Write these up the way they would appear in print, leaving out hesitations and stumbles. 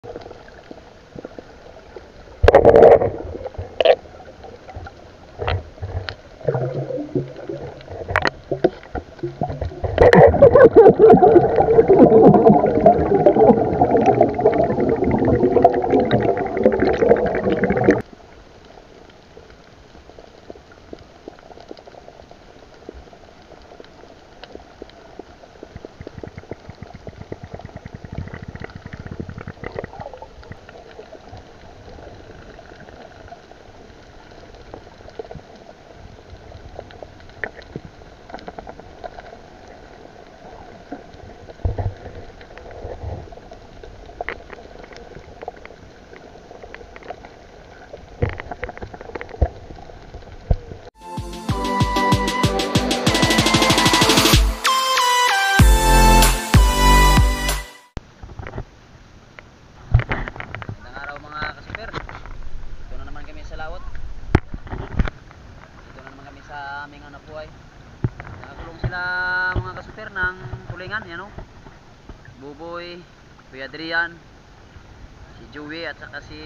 Yan o, Buboy, Kuya Adrian, si Joey at saka si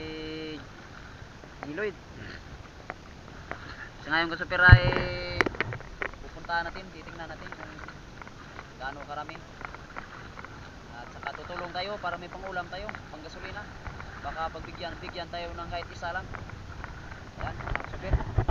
Lloyd. So ngayon kasuper ay pupuntahan natin, titingnan natin kung gaano karami. At saka tutulong tayo para may pangulam tayo, panggasolina. Baka pagbigyan tayo ng kahit isa lang. Yan, kasuper.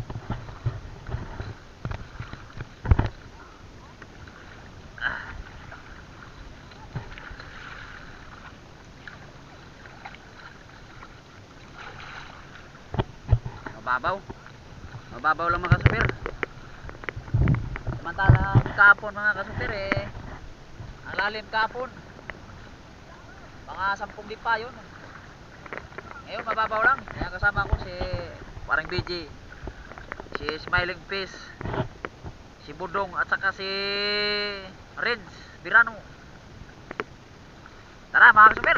Mababaw lang mga kasuper. Samantala kapon mga kasuper ang lalim kapon mga 10 lipa yun. Ngayon mababaw lang. Kaya kasama ko si parang BG, si Smiling Fish, si Budong at saka si Reds Birano. Tara mga kasuper.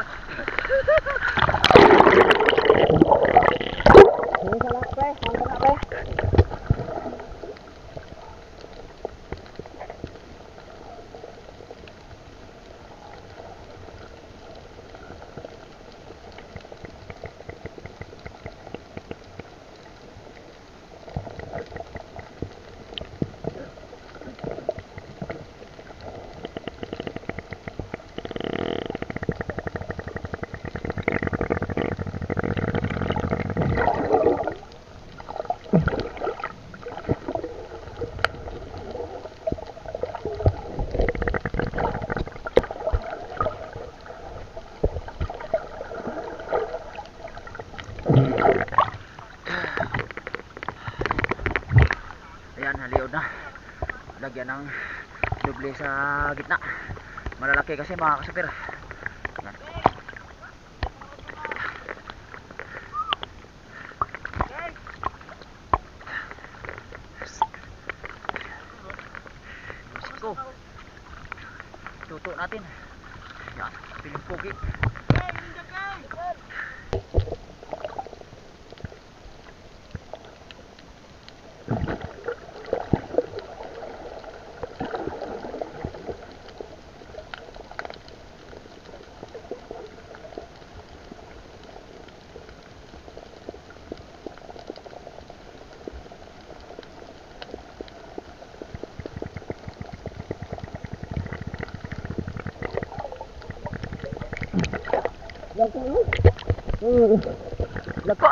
Ayan, haliod na. Lagyan ng doble sa gitna. Malalaki kasi mga kasuper. Ayan. Musiko. Tuto natin. Ayan, piling pugi. Lako.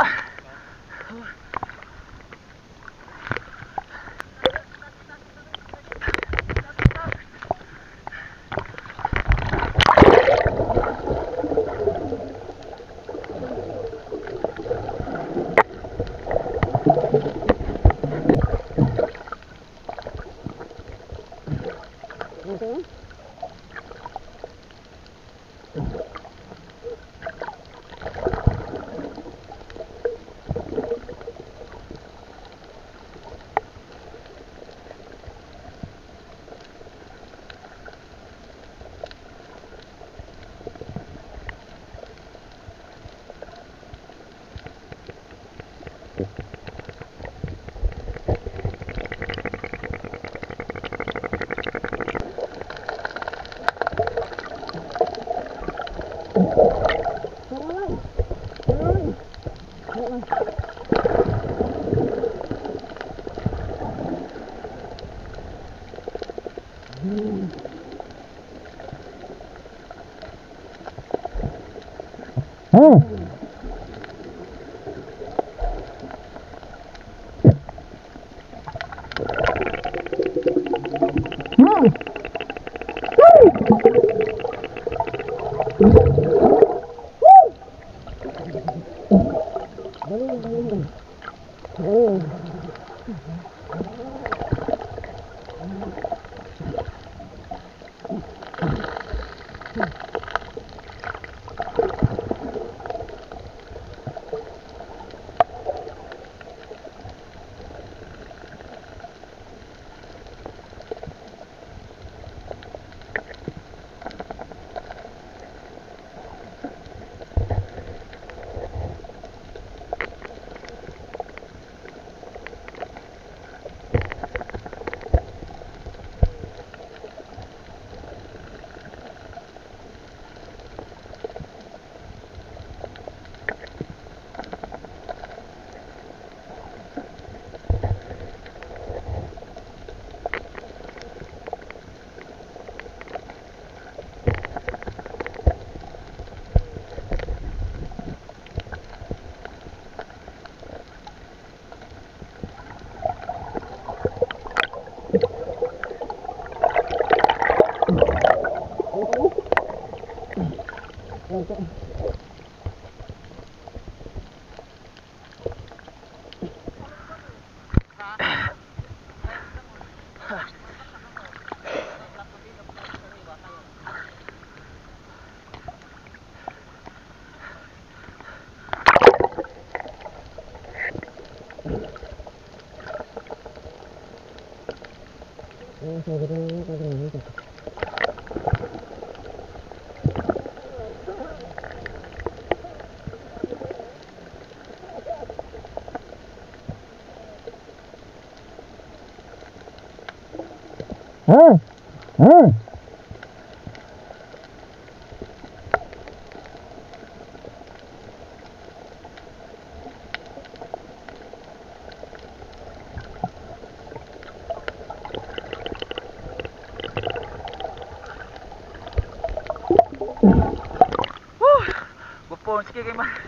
Gupon sige kay man.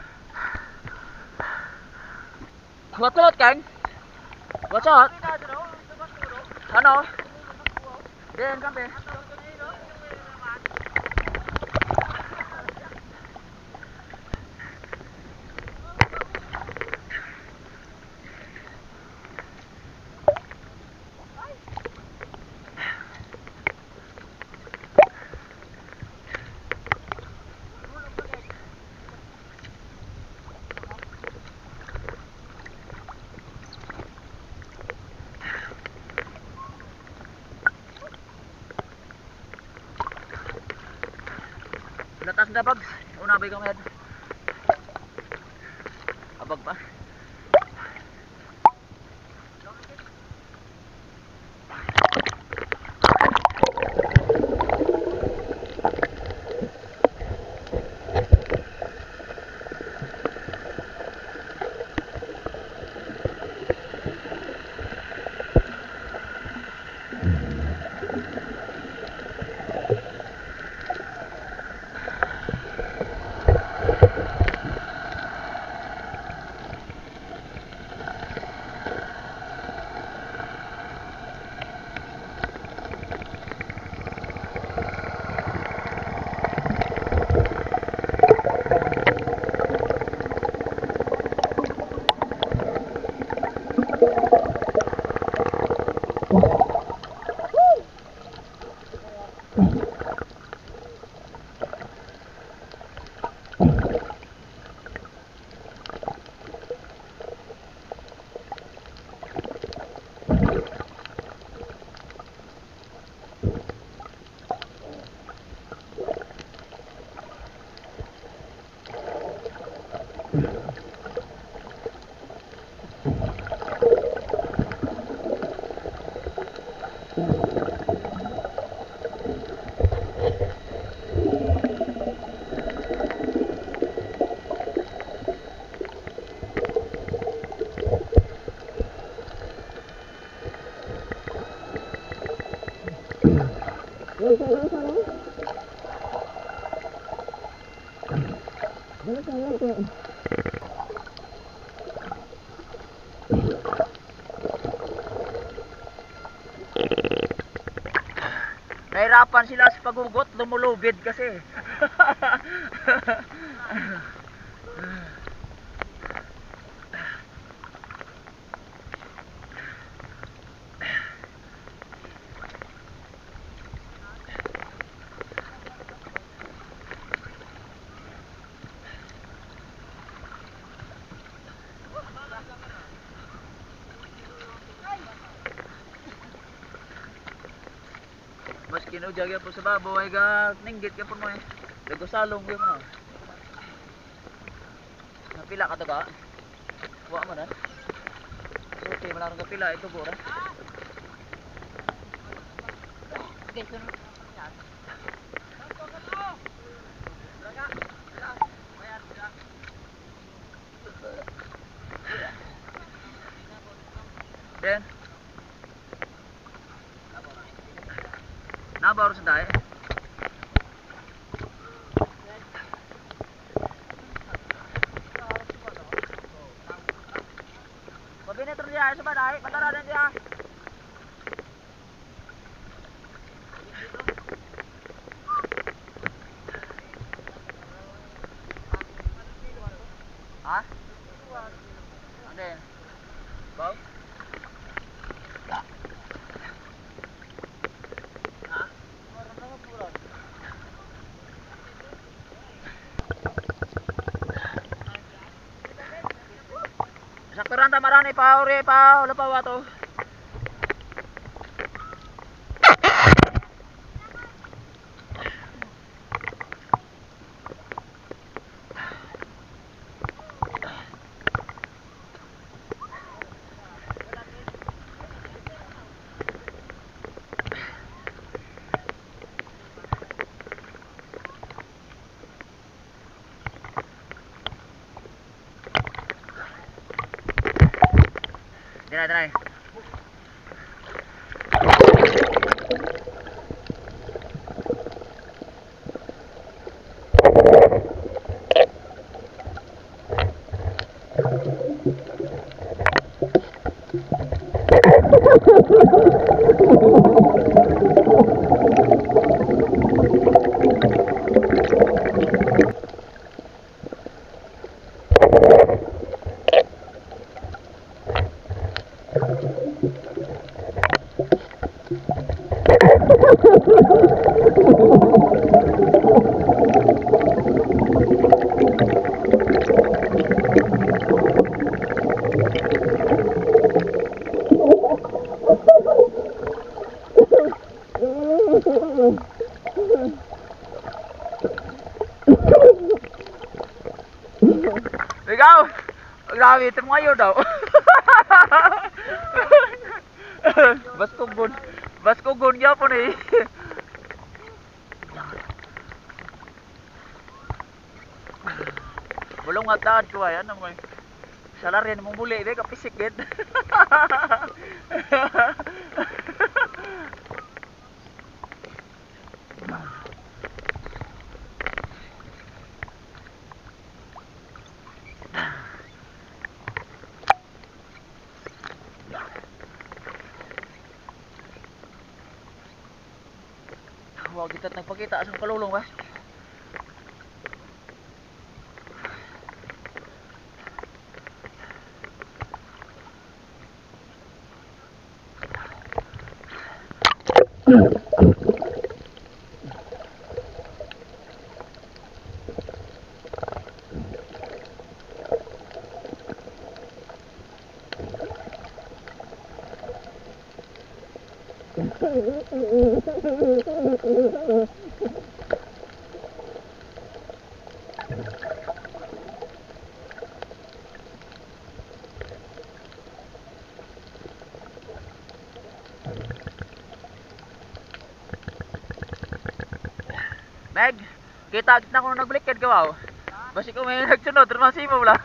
Kulot kang. What's up? Ano? Den kampe. Latas na bags. Una bay kang head. Abag pa. Nahirapan sila sa pagugot, lumulubid kasi. Mas kinujag yan po sa babo ay ga ninggit yan po mo eh. Lagosalong yan mo na. Napila ka to ka? Huwag mo na. Okay, malarang kapila ito bura. Okay, sunod. Then nabaru sa dae. Pabinetro dia sa badai, patara din dia. Ha? Ade. Bau? Sakturan tamarani pa ore pa wala pa wato. Dinay. Ikaw! Grabe, ito mga daw. Baskogon niya po na eh. Bulong at daan ko ay, ano mo eh. Salarin mong muli, eh, kapisik gid. Wow, kita nagpakita sa kalulong ba? Meg, kita na kung nag-blickhead ka wow. Basi ko may nagsunod, termasi mo wala.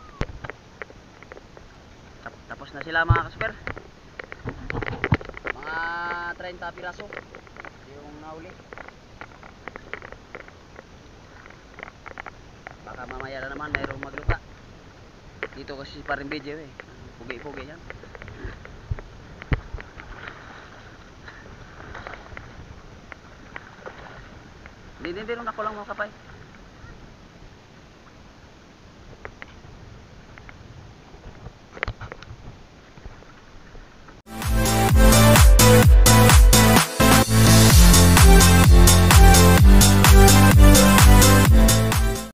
Tapos na sila mga kasper. Mga Mga 30 piraso yung nahuli. Baka mamaya na naman mayroong magluta. Dito kasi paring video eh. Pugi-pugi yan. Hindi rin ako lang mga kapay.